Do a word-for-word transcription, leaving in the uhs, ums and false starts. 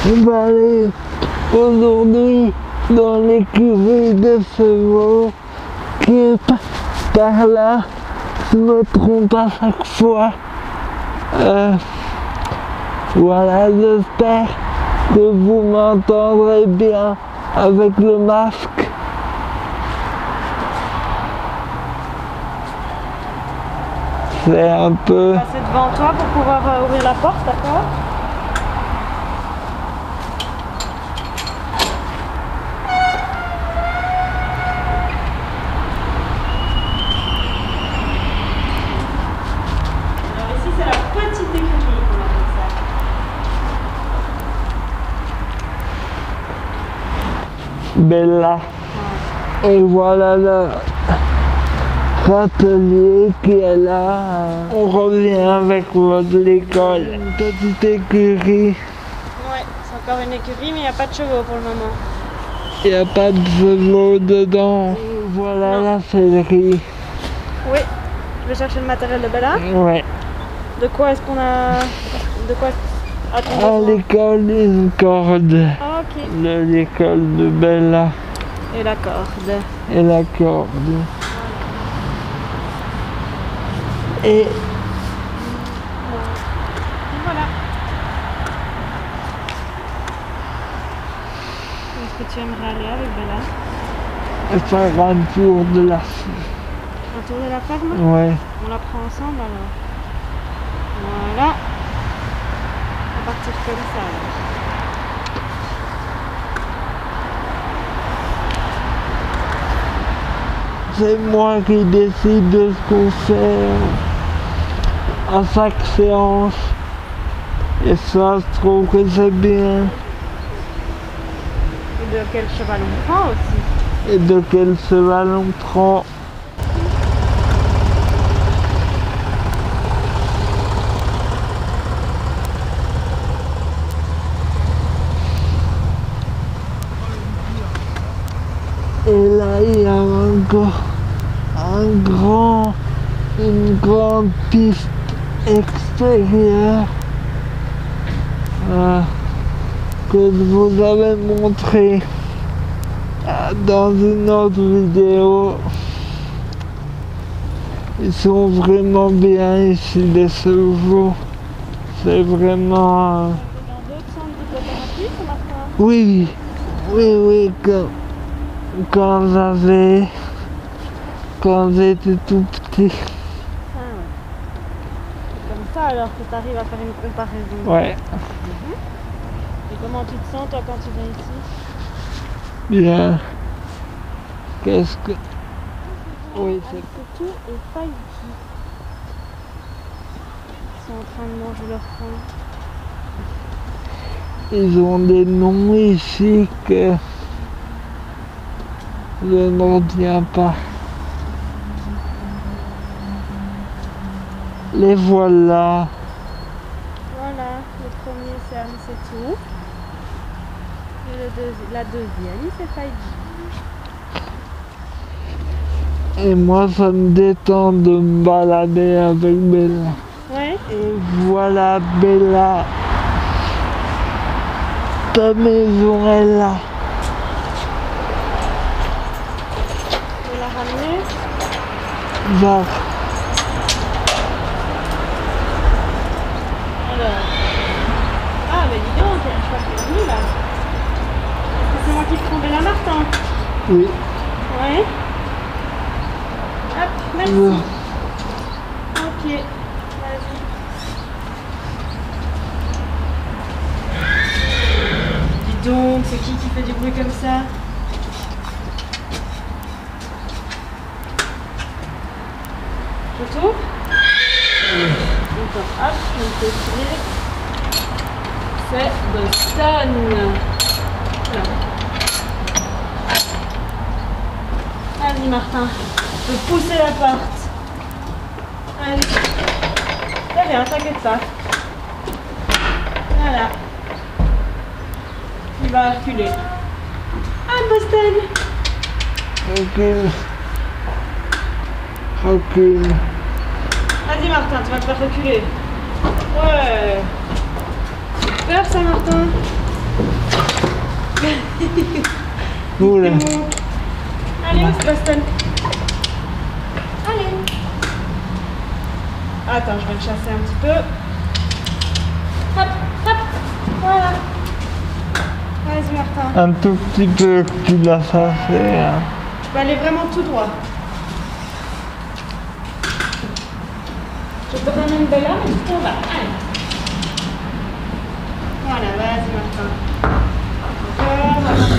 On va aller aujourd'hui dans l'écurie de ce veau qui est par là. Je me trompe à chaque fois. Euh, voilà, j'espère que vous m'entendrez bien avec le masque. C'est un peu... Passer devant toi pour pouvoir euh, ouvrir la porte, d'accord? Alors ici c'est la petite écurie qu'on appelle ça. Bella. Ouais. Et voilà le râtelier qui est là. On revient avec votre l'école. Une petite écurie. Ouais, c'est encore une écurie mais il n'y a pas de chevaux pour le moment. Il n'y a pas de chevaux dedans. Et voilà non. La sellerie. Oui, je vais chercher le matériel de Bella. Ouais. De quoi est-ce qu'on a... De quoi à l'école, une corde. Ah, ok. De l'école de Bella. Et la corde. Et la corde. Et... Et voilà. Est-ce que tu aimerais aller avec Bella? Et faire un tour de la ferme. Un tour de la ferme? Ouais. On la prend ensemble alors. Voilà. On va partir comme ça alors. C'est moi qui décide de ce qu'on fait à chaque séance. Et ça, je trouve que c'est bien. Et de quel cheval on prend aussi. Et de quel cheval on prend. Et là, il y a encore un grand, une grande piste extérieure euh, que je vous avais montré euh, dans une autre vidéo. Ils sont vraiment bien ici, les chevaux. C'est vraiment... Euh... Dans d'autres centres d'hypothérapie, ça marche? Oui, oui, oui, comme... Quand j'avais, quand j'étais tout petit. Ah ouais. C'est comme ça alors que tu arrives à faire une comparaison. Ouais. Mm-hmm. Et comment tu te sens toi quand tu viens ici? Bien. Qu'est-ce que... Oui, c'est... Tout et Faïki. Ils sont en train de manger leur faim. Ils ont des noms ici que... je ne retiens pas. Les voilà. Voilà, le premier c'est Anisetou. Et le deuxi la deuxième c'est Faïki. Et moi ça me détend de me balader avec Bella. Ouais. Et voilà Bella. Ta maison est là. Ramener. Va. Alors. Ah mais dis donc, je crois que c'est venu là. Est-ce que c'est moi qui prends Bella Martin? Oui. Ouais. Hop, merci. Oui. Ok. Vas-y. Dis donc, c'est qui qui fait du bruit comme ça? Toto? Oui. Hop, je vais te filer. C'est Boston. Voilà. Vas-y Martin, je peux pousser la porte. Allez. C'est bien, t'inquiète pas. Voilà. Il va reculer. Ah Boston. Recule. Recule. Vas-y Martin, tu vas te faire reculer. Ouais. Super ça Martin. Oula. Allez, on se bastonne. Allez. Attends, je vais le chasser un petit peu. Hop, hop. Voilà. Vas-y, Martin. Un tout petit peu que tu l'as chassé. Hein. Tu peux aller vraiment tout droit. Je te ramène de là, mais tu t'en vas. Allez. Voilà, vas-y, Martin. Encore,